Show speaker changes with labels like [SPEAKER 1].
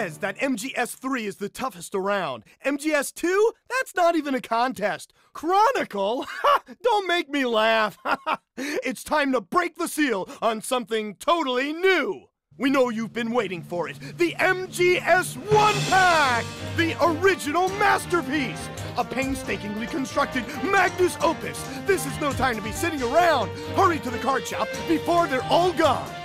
[SPEAKER 1] says that MGS3 is the toughest around. MGS2? That's not even a contest. Chronicle? Don't make me laugh. It's time to break the seal on something totally new. We know you've been waiting for it. The MGS1 pack! The original masterpiece! A painstakingly constructed magnus opus. This is no time to be sitting around. Hurry to the card shop before they're all gone.